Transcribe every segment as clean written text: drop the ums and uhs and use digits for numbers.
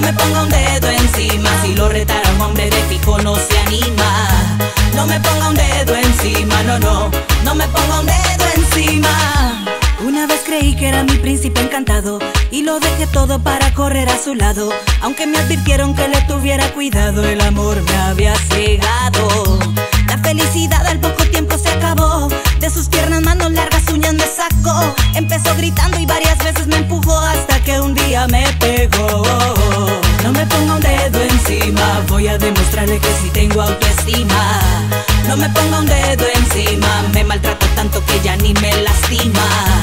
me ponga un dedo encima. Si lo retara un hombre de fijo no se anima. No me ponga un dedo encima, no, no, no me ponga un dedo encima. Una vez creí que era mi príncipe encantado y lo dejé todo para correr a su lado. Aunque me advirtieron que le tuviera cuidado, el amor me había cegado. La felicidad al poco tiempo se acabó. De sus piernas, manos largas, uñas me sacó. Empezó gritando y varias veces me empujó hasta que un día me pegó. No me ponga un dedo encima, voy a demostrarle que sí tengo autoestima. No me ponga un dedo encima, me maltrato tanto que ya ni me lastima.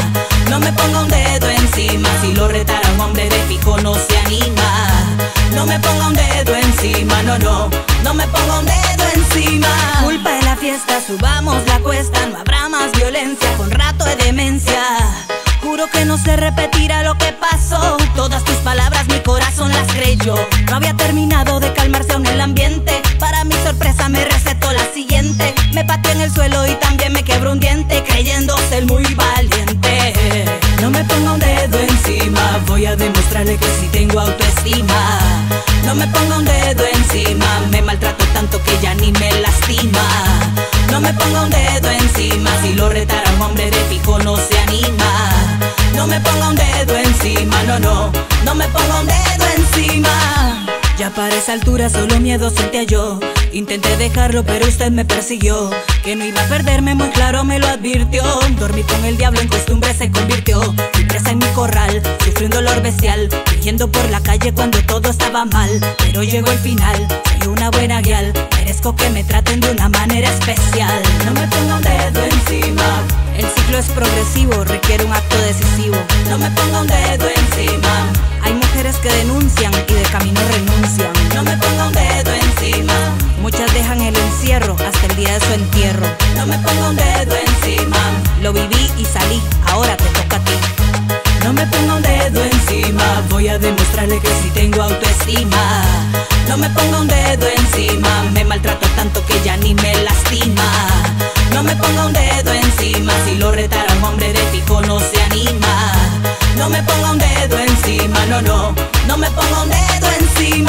No me ponga un dedo encima, si lo retara un hombre de fijo no se anima. No me ponga un dedo encima, no, no, no me ponga un dedo encima. Culpa de la fiesta, subamos la cuesta, no habrá más violencia con rato de demencia. Juro que no se repetirá lo que pasó. Todas tus palabras mi corazón las creyó. No había terminado de calmarse aún el ambiente. Para mi sorpresa me recetó la siguiente. Me pateó en el suelo y también me quebró un diente, creyéndose el muy valiente. No me ponga un dedo encima, voy a demostrarle que sí tengo autoestima. No me ponga un dedo encima, me maltrato tanto que ya ni me lastima. No me ponga un dedo encima, si lo retara un hombre de fijo no se anima. No me ponga un dedo encima, no, no, no me ponga un dedo encima. Ya para esa altura solo miedo sentía yo. Intenté dejarlo pero usted me persiguió. Que no iba a perderme muy claro me lo advirtió. Dormí con el diablo en costumbre se convirtió. Fui presa en mi corral, sufrí un dolor bestial, huyendo por la calle cuando todo estaba mal. Pero llegó el final, soy una buena guial. Merezco que me traten de una manera especial. No me ponga un dedo encima, el ciclo es progresivo, requiere un acto decisivo. No me ponga un dedo encima, hay mujeres que denuncian y de camino renuncian. No me ponga un dedo encima, muchas dejan el encierro hasta el día de su entierro. No me ponga un dedo encima, lo viví y salí, ahora te toca a ti. No me ponga un dedo encima, voy a demostrarle que sí tengo autoestima. No me ponga un dedo encima, me maltrato tanto que ya ni me lastima. No me ponga un dedo encima, si lo retara un hombre de fijo no se anima. No me ponga un dedo encima, no, no, no me ponga un dedo encima.